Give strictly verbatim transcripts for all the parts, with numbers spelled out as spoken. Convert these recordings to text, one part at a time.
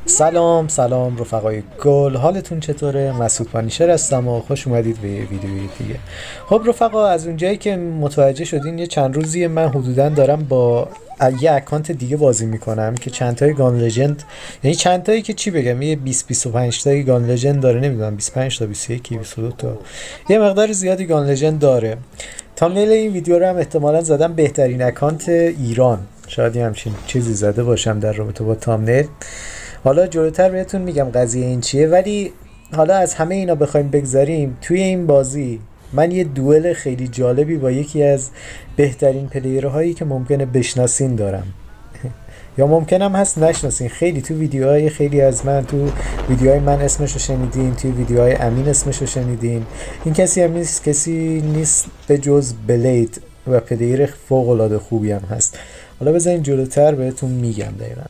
سلام سلام رفقای گل، حالتون چطوره؟ مسعود پانیشر هستم و خوش اومدید به یه ویدیوی دیگه. خب رفقا، از اونجایی که متوجه شدین یه چند روزیه من حدودا دارم با یه اکانت دیگه بازی میکنم که چند تای گان لژند، یعنی چند تایی که چی بگم، یه بیست بیست و پنج تایی گان لژند داره، نمیدونم بیست و پنج تا بیست و یک بیست و دو تا، یه مقدار زیادی گان لژند داره. تامنیل این ویدیو رو هم احتمالاً زدم بهترین اکانت ایران، شاید همچین چیزی زده باشم در رابطه با تامنیل. حالا جلوتر بهتون میگم قضیه این چیه، ولی حالا از همه اینا بخوایم بگذاریم، توی این بازی من یه دوئل خیلی جالبی با یکی از بهترین پلیرهایی که ممکنه بشناسین دارم یا ممکنم هست نشناسین. خیلی تو ویدیوهای خیلی از من، تو ویدیوهای من اسمشو شنیدین، تو ویدیوهای امین اسمشو شنیدین. این کسی هم نیست، کسی نیست به جز بلید و پلیر فوق العاده خوبی هم هست. حالا بذارین جلوتر بهتون میگم دقیقا.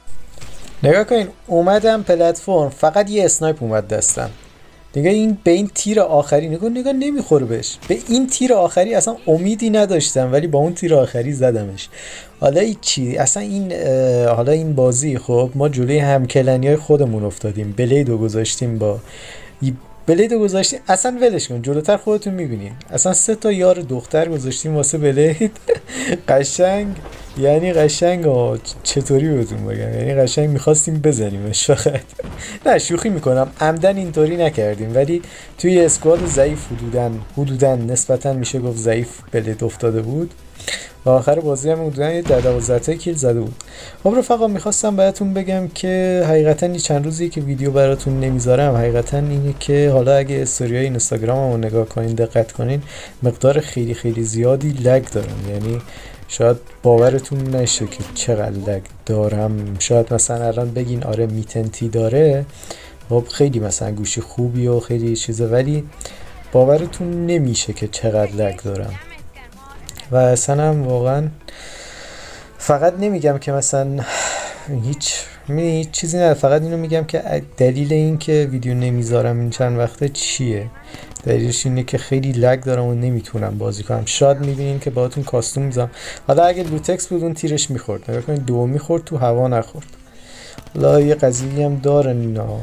نگاه کنین، اومدم پلتفرم، فقط یه اسنایپ اومد دستم دیگه. این به این تیر آخری نگاه نگاه نمیخوره بهش. به این تیر آخری اصلا امیدی نداشتم، ولی با اون تیر آخری زدمش. حالا این چی اصلا این حالا این بازی، خب ما جلوی همکلنی های خودمون افتادیم، بلیدو گذاشتیم با بلیدو گذاشتیم اصلا ولش کن، جلوتر خودتون میبینین. اصلا سه تا یار دختر گذاشتیم واسه بلید. قشنگ، یعنی قشنگ ها، چطوری بهتون بگم، یعنی قشنگ میخواستیم بزنیمش فقط. نه شوخی میکنم، عمدن اینطوری نکردیم، ولی توی اسکواد ضعیف حدودن حدودن نسبتا میشه گفت ضعیف بلید افتاده بود و آخر بازی هم حدودن یه ده دوازده کیل زده بود. خب رفقا، میخواستم بهتون بگم که حقیقتا این چند روزی که ویدیو براتون نمیذارم، حقیقتا اینه که حالا اگه استوریای اینستاگراممو نگاه کنین، دقت کنین، مقدار خیلی خیلی زیادی لگ دارم. یعنی شاید باورتون نشه که چقدر لگ دارم. شاید مثلا الان بگین آره میتنتی داره، خب خیلی مثلا گوشی خوبی و خیلی چیزه، ولی باورتون نمیشه که چقدر لگ دارم. و اصلا هم واقعا فقط نمیگم که مثلا هیچ هیچ چیزی نه، فقط اینو میگم که دلیل این که ویدیو نمیذارم این چند وقته چیه. دلیلش اینه که خیلی لگ دارم و نمیتونم بازی کنم. شاید میبینین که باهاتون کاستوم میذارم. حالا اگه لوتکس بود اون تیرش میخورد، نگاه کنید دو میخورد تو هوا نخورد. حالا یه قضیه هم داره اینا،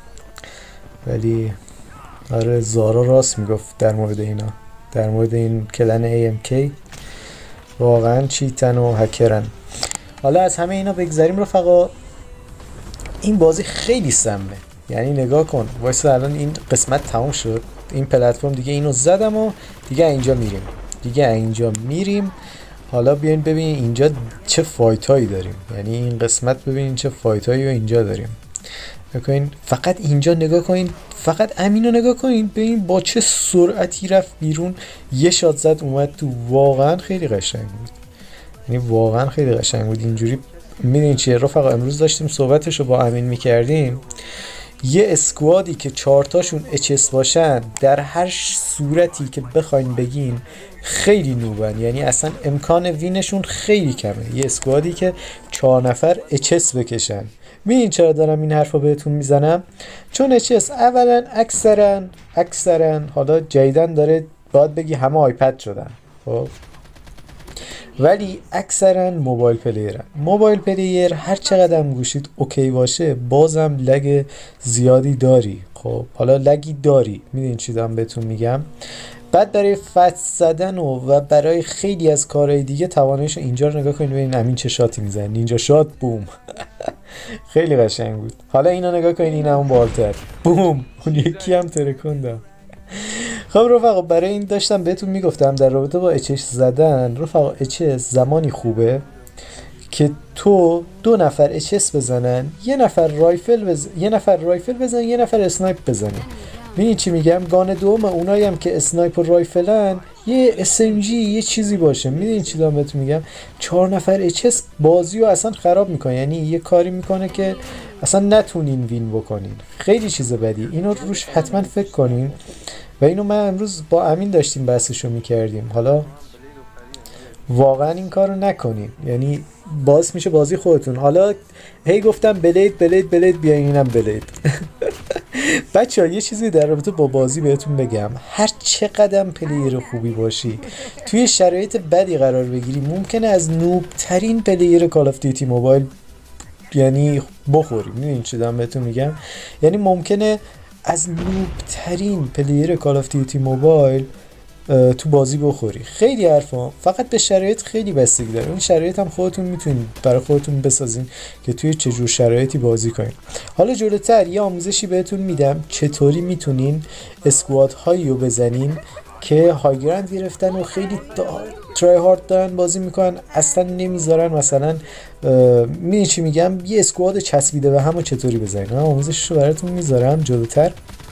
ولی آره زارا راست میگفت در مورد اینا، در مورد این کلن ای ام کی واقعا چیتن و هکرن. حالا از همه اینا بگذاریم رفقا، این بازی خیلی سمه. یعنی نگاه کن، وایسا الان این قسمت تموم شد، این پلتفرم دیگه اینو زدم و دیگه اینجا میریم دیگه اینجا میریم حالا بیاین ببینین اینجا چه فایت هایی داریم. یعنی این قسمت ببینین چه فایت هایی اینجا داریم. نکنین فقط اینجا نگاه کنین، فقط امینو نگاه کنین، ببین با چه سرعتی رفت بیرون، یه شات زد اومد تو. واقعا خیلی قشنگ بود، یعنی واقعا خیلی قشنگ بود. اینجوری میدونین چیه رفقا، امروز داشتیم صحبتشو با امین میکردیم، یه اسکوادی که چهارتاشون اچ اس باشن در هر صورتی که بخواین بگین خیلی نوبن. یعنی اصلا امکان وینشون خیلی کمه. یه اسکوادی که چهار نفر اچ اس بکشن. ببین چرا دارم این حرفو بهتون میزنم؟ چون اچ اس اولا اکثرا اکثرا حالا جدیدن داره باید بگی همه آیپد شدن، خب ولی اکثرا موبایل پلیرن. موبایل پلیر هر چقدر هم گوشید اوکی باشه بازم لگ زیادی داری. خب حالا لگی داری، میدونین چی دارم بهتون میگم. بعد برای فتح زدن و, و برای خیلی از کارهای دیگه تواناییش اینجا رو نگاه کنید، ببینید امین چه شاتی میزنه، نینجا شات بوم. خیلی قشنگ بود. حالا اینا نگاه کنید، این همون بالتر بوم، اون یکی هم ترکوندم. خب رفقا، برای این داشتم بهتون میگفتم در رابطه با اچ اس زدن. رفقا اچ اس زمانی خوبه که تو دو نفر اچ اس بزنن، یه نفر رایفل بزن، یه نفر رایفل بزن، یه نفر اسنایپ بزنه. ببین چی میگم، گان دوم اونایی هم که اسنایپ و رایفلن یه اس ام جی یه چیزی باشه. میدونین چی دارم بهتون میگم، چهار نفر اچ اس بازی رو اصلا خراب میکنه. یعنی یه کاری میکنه که اصلا نتونین وین بکنین. خیلی چیز بدی، اینو روش حتما فکر کنین. و اینو من امروز با امین داشتیم بحثشو میکردیم. حالا واقعا این کارو نکنین، یعنی باعث میشه بازی خودتون. حالا هی گفتم بلید بلید بلید، بیاین اینم بلید. بچه ها یه چیزی در رابطه با بازی بهتون بگم، هر چقدر پلیر خوبی باشی توی شرایط بدی قرار بگیری، ممکنه از نوب ترین پلیر کال آف دیوتی موبایل یعنی بخوریم. میدونین چی دارم بهتون میگم؟ یعنی ممکنه از نوب ترین پلیر کال آف دیوتی موبایل تو بازی بخوری. خیلی حرفا، فقط به شرایط خیلی بستگی داره. این شرایط هم خودتون میتونید برای خودتون بسازین که توی چه جور شرایطی بازی کنین. حالا جلوتر یه آموزشی بهتون میدم چطوری میتونین اسکواد هایی رو بزنین که های گرند گرفتن و خیلی ترای هارد دارن بازی میکنن، اصلا نمیذارن مثلا میدونی چی میگم، یه اسکواد چسبیده به هم و چطوری بزنین. من آموزشش رو براتون میذارم جلوتر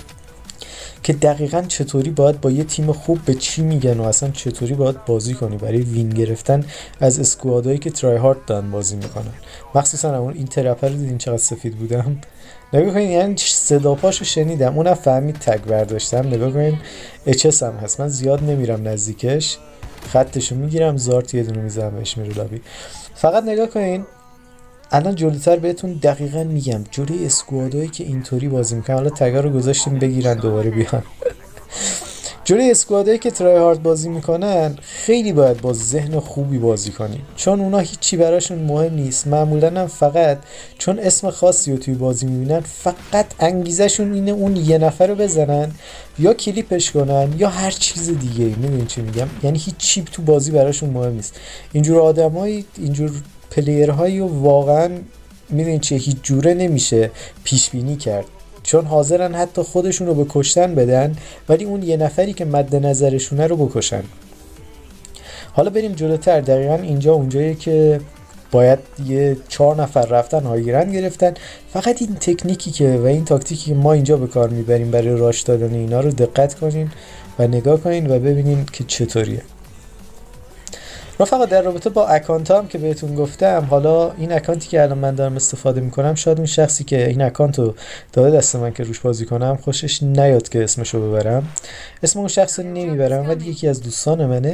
که دقیقاً چطوری باید با یه تیم خوب به چی میگن و اصلا چطوری باید بازی کنی برای وین گرفتن از اسکوادایی که ترای هارد دارن بازی میکنن. مخصوصا اون این ترپر رو دیدین چقدر سفید بودم؟ نگاه کنین، یعنی صدا پاشو شنیدم، اونم فهمید تگ برداشتم. نگاه کنین اچ اس هم هست، من زیاد نمیرم نزدیکش، خطشو میگیرم، زارت یه دونه میزنم بهش میره لابی. فقط نگاه کنین الان جلوتر بهتون دقیقاً میگم جوری اسکوادایی که اینطوری بازی میکنن. حالا تگا رو گذاشتیم بگیرن دوباره بیان. جوری اسکوادایی که ترای هارد بازی میکنن خیلی باید با ذهن خوبی بازی کنین، چون اونا هیچی براشون مهم نیست. معمولاً هم فقط چون اسم خاصی رو توی بازی میبینن فقط انگیزشون اینه اون یه نفر رو بزنن یا کلیپش کنن یا هر چیز دیگه. میدونین چی میگم؟ یعنی هیچ چی تو بازی براشون مهم نیست. اینجور آدمایی، اینجور پلیرهایی رو واقعا میدونین چه هیچ جوره نمیشه پیش بینی کرد، چون حاضرن حتی خودشون رو به کشتن بدن ولی اون یه نفری که مد نظرشونه رو بکشن. حالا بریم جلوتر. دقیقا اینجا اونجاییه که باید یه چهار نفر رفتن های گرند گرفتن. فقط این تکنیکی که و این تاکتیکی که ما اینجا به کار میبریم برای راش دادن اینا رو دقت کنین و نگاه کنین و ببینین که چطوریه. رفقا در رابطه با اکانت هم که بهتون گفتم، حالا این اکانتی که الان من دارم استفاده میکنم، شاید اون شخصی که این اکانت رو داده دست من که روش بازی کنم خوشش نیاد که اسمشو ببرم. اسم اون شخص رو نمیبرم ولی یکی از دوستان منه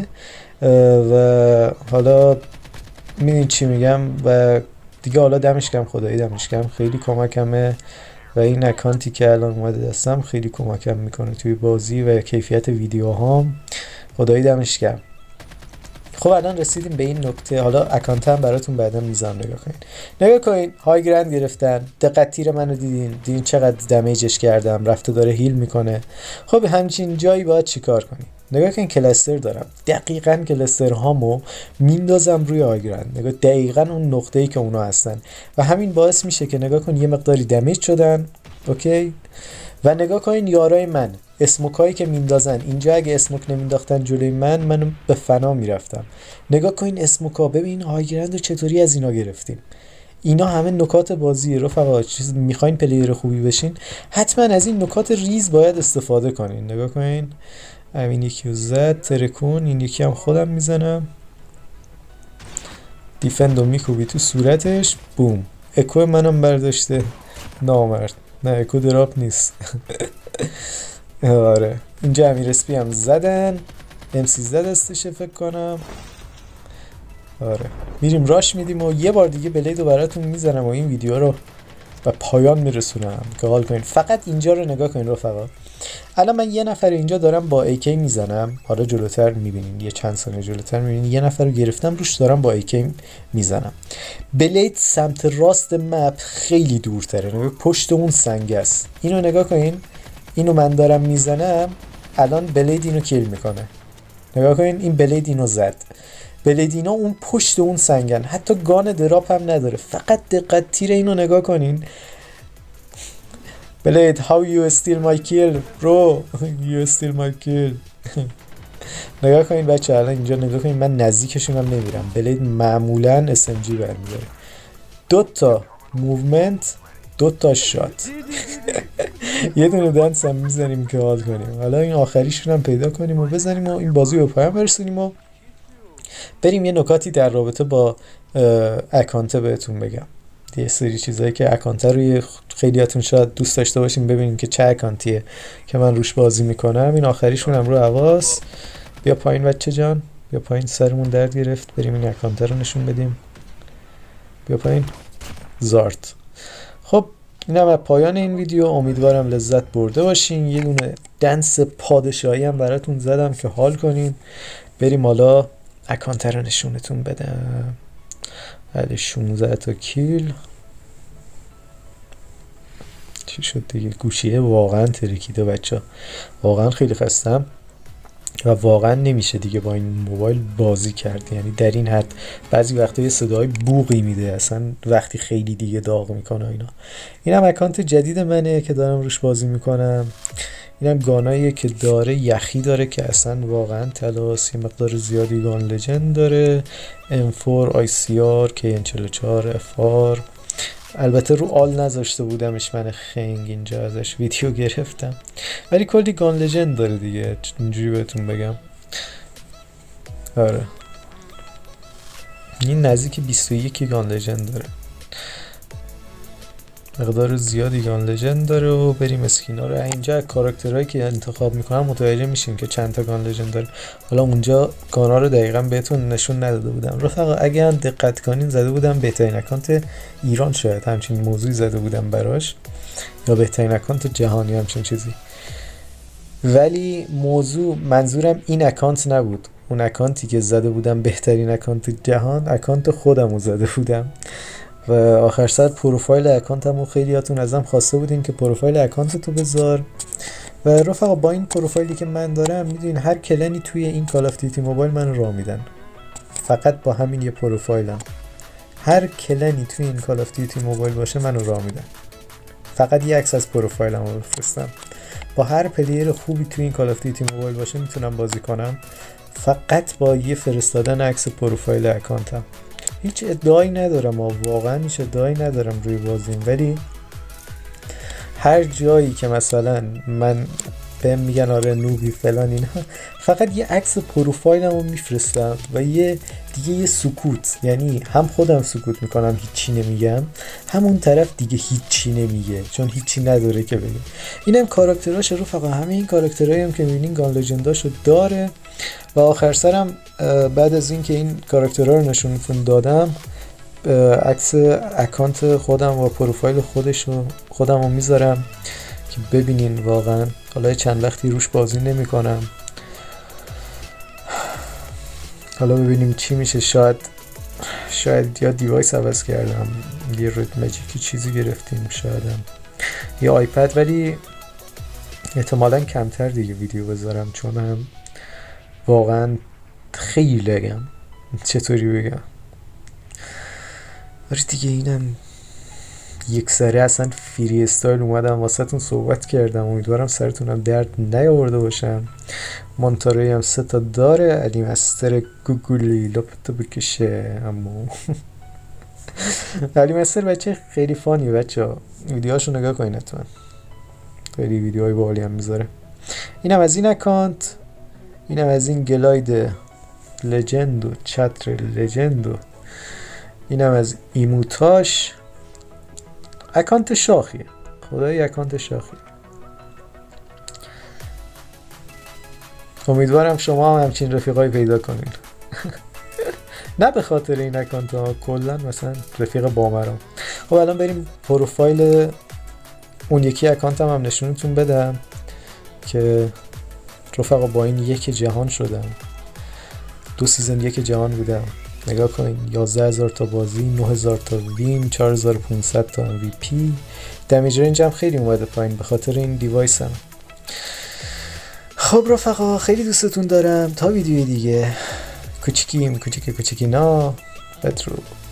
و حالا میدونی چی میگم و دیگه حالا دمش گرم، خدایی دمش گرم، خیلی کمکمه و این اکانتی که الان اومده دستم خیلی کمکم میکنه توی بازی و کیفیت ویدیوهام، خدایی دمش گرم. خب الان رسیدیم به این نکته. حالا اکانت هم براتون بعدا میذارم، نگاه کنین. نگاه کنین های گرند گرفتن، دقت تیر منو دیدین؟ دیدین چقدر دمیجش کردم، رفته داره هیل میکنه. خب همچین جایی باید چیکار کنین؟ نگاه کنین کلستر دارم، دقیقاً کلستر هامو میندازم روی های گرند. نگاه دقیقاً اون نقطه‌ای که اونا هستن و همین باعث میشه که نگاه کن یه مقداری دمیج شدن. اوکی؟ و نگاه کنین یارای من اسموکایی که میندازن اینجا، اگه اسموک نمینداختن جلوی من من به فنا میرفتم. نگاه کنین اسموکا، ببین های گرند رو چطوری از اینا گرفتیم. اینا همه نکات بازیه رفقا. چیز میخواین پلیر خوبی بشین حتما از این نکات ریز باید استفاده کنین. نگاه کنین همین یکی رو زد ترکون، این یکی هم خودم میزنم، دیفندو میکوبی تو صورتش، بوم، اکو منم برداشته نامرد. نه اکو دراپ نیست. آره اینجا امیر اسپی هم زدن، ام سیزده دستشه فکر کنم. آره میریم راش میدیم و یه بار دیگه بلید رو براتون میزنم و این ویدیو رو به پایان میرسونم که حال کنین. فقط اینجا رو نگاه کنین رفقا. الان من یه نفر اینجا دارم با ایکی میزنم، حالا جلوتر میبینین، یه چند ثانیه جلوتر میبینین یه نفر رو گرفتم روش دارم با ایکی میزنم. بلید سمت راست مپ خیلی دورتره، نگاه پشت اون سنگ است. اینو نگاه کنین، اینو من دارم میزنم الان بلید اینو کیل میکنه. نگاه کنین این بلید اینو زد. بلید اینا اون پشت اون سنگن، حتی گان دراپ هم نداره. فقط دقت تیر اینو نگاه کنین. بلید how you steal my kill bro you steal my kill. نگاه کنین بچه الان اینجا نگاه کنین، من نزدیکشون هم نمیرم. بلید معمولا اس ام جی برمیداره. دو تا موومنت، دو تا شات. یه دونه دنس هم میزنیم که حال کنیم. حالا این آخریشون هم پیدا کنیم و بزنیم و این بازی رو پایان برسونیم و بریم یه نکاتی در رابطه با اکانت بهتون بگم. یه سری چیزایی که اکانت روی خیلیاتون شاید دوست داشته باشین ببینین که چه اکانتیه که من روش بازی میکنم. این آخریشون هم رو حواس. بیا پایین بچه جان، بیا پایین، سرمون درد گرفت. بریم این اکانت رو نشون بدیم. بیا پایین زارت. خب این هم پایان این ویدیو. امیدوارم لذت برده باشین. یه دونه دنس پادشاهی هم براتون زدم که حال کنین. بریم حالا اکانت رو نشونتون بدم. بله شانزده تا کیل. چی شد دیگه؟ گوشیه واقعا ترکیده بچه، واقعا خیلی خستم و واقعا نمیشه دیگه با این موبایل بازی کرد. یعنی در این حد بعضی وقتا یه صدای بوقی میده اصلا وقتی خیلی دیگه داغ میکنه اینا. اینم اکانت جدید منه که دارم روش بازی میکنم. اینم گاناییه که داره، یخی داره که اصلا واقعا تلاس، یه مقدار زیادی گان لجند داره، ام فور آی سی آر کی ان چهل و چهار اف آر. البته رو آل نذاشته بودمش من خنگ، اینجا ازش ویدیو گرفتم، ولی کلی گان لجند داره دیگه، اینجوری بهتون بگم. آره این نزدیک بیست و یک گان لجند داره، مقدار زیادی گان لجند داره. و بریم اسکینا رو اینجا کاراکترهایی که انتخاب میکنم متوجه میشیم که چند تا گان لجند داره. حالا اونجا گانا رو دقیقا بهتون نشون نداده بودم رفقا، اگه هم دقت کنین زده بودم بهترین اکانت ایران، شاید همچین موضوعی زده بودم براش، یا بهترین اکانت جهانی همچین چیزی. ولی موضوع منظورم این اکانت نبود، اون اکانتی که زده بودم بهترین اکانت جهان اکانت خودم رو زده بودم. و آخر سر پروفایل اکانتمو خیلیاتون ازم خواسته بودین که پروفایل اکانتتو بذار. و رفقا با این پروفایلی که من دارم میدونین هر کلنی توی این کال آف دیوتی موبایل من راه میدن، فقط با همین یه پروفایلم هر کلنی توی این کال آف دیوتی موبایل باشه منو راه میدن. فقط یه عکس از پروفایلمو بفرستم، با هر پلیر خوبی توی این کال آف دیوتی موبایل باشه میتونم بازی کنم، فقط با یه فرستادن عکس پروفایل اکانتم. هیچ ادعایی ندارم، واقعا هیچ ادعایی ندارم روی بازیم، ولی هر جایی که مثلا من بهم میگن آره نوبی فلان اینا، فقط یه عکس پروفایلم رو میفرستم و یه دیگه یه سکوت، یعنی هم خودم سکوت میکنم هیچی نمیگم، همون طرف دیگه هیچی نمیگه چون هیچی نداره که بگه. اینم کاراکتراش رو، فقط همه این کاراکترایی هم که میبینین گان لجنداشو داره. و آخر سرم بعد از این که این کاراکترها رو نشونتون دادم، عکس اکانت خودم و پروفایل خودش رو خودم رو میذارم که ببینین. واقعا حالا چند وقتی روش بازی نمی کنم، حالا ببینیم چی میشه. شاید شاید یا دیوایس عوض کردم، یه رد ماجیکی چیزی گرفتیم، شایدم یه آیپد، ولی احتمالا کمتر دیگه ویدیو بذارم چون هم واقعا خیلی لگم، چطوری بگم. آره دیگه اینم یک سره اصلا فری استایل اومدم واسه تون صحبت کردم، امیدوارم سرتونم درد نیاورده باشم. مونتاروی هم سه تا داره، علی مستر گوگلی لپتو بکشه. اما علی مستر بچه خیلی فانیه بچه ها، ویدیوهاشو نگاه کنین حتما، خیلی ویدیوهای باحالی هم میذاره. اینم از این اکانت، اینم از این گلاید لجند و چتر لجند، و اینم از ایموتاش. اکانت شاخیه، خدای اکانت شاخیه. امیدوارم شما هم همچین رفیقای پیدا کنین. نه به خاطر این اکانت ها، کلا مثلا رفیق بامرام. خب الان بریم پروفایل اون یکی اکانتم هم نشونتون بدم که رفقا با این یک جهان شدم، دو سیزن یک جهان بودم. نگاه کنین، یازده هزار تا بازی، نه هزار تا وین، چهار هزار و پانصد تا ام وی پی. دمیج رنج هم خیلی اومده پایین به خاطر این دیوایس هم. خب رفقا خیلی دوستتون دارم، تا ویدیوی دیگه، کوچیکیم کوچیک کوچیکی نا بدرو.